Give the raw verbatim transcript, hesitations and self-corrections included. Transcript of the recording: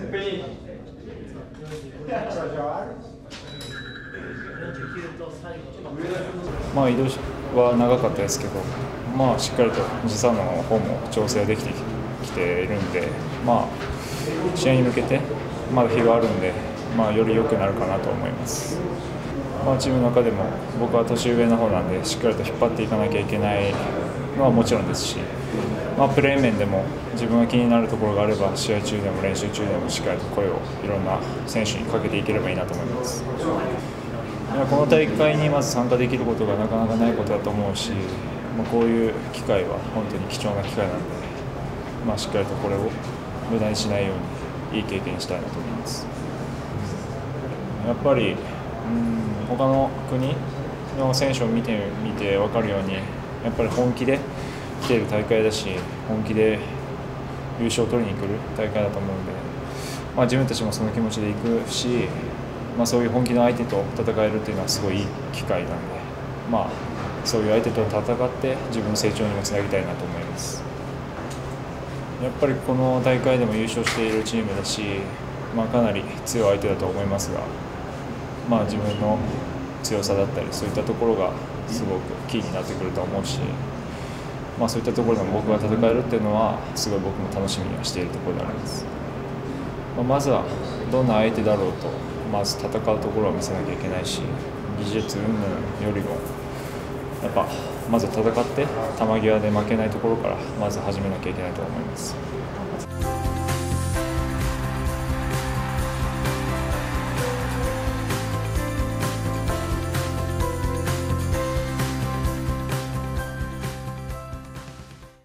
まあ移動は長かったですけど、まあしっかりと時差の方も調整できてきているんで、まあ試合に向けてまだ日があるんで、まあより良くなるかなと思います。まあチームの中でも僕は年上の方なんで、しっかりと引っ張っていかなきゃいけないのはもちろんですし、まあプレー面でも自分が気になるところがあれば、試合中でも練習中でもしっかりと声をいろんな選手にかけていければいいなと思います。この大会にまず参加できることがなかなかないことだと思うし、まあ、こういう機会は本当に貴重な機会なので、まあ、しっかりとこれを無駄にしないようにいい経験にしたいなと思います。やっぱりうん他の国の選手を見てみて分かるように、やっぱり本気で来ている大会だし、本気で優勝を取りに来る大会だと思うので、まあ、自分たちもその気持ちで行くし、まあ、そういう本気の相手と戦えるというのはすごいいい機会なので、まあ、そういう相手と戦って自分の成長にもつなぎたいなと思います。やっぱりこの大会でも優勝しているチームだし、まあ、かなり強い相手だと思いますが、まあ、自分の強さだったりそういったところがすごくキーになってくると思うし、まあ、そういったところでも僕が戦えるっていうのはすごい僕も楽しみにはしているところであります。まあ、まずはどんな相手だろうとまず戦うところを見せなきゃいけないし、技術云々よりもやっぱまず戦って球際で負けないところからまず始めなきゃいけないと思います。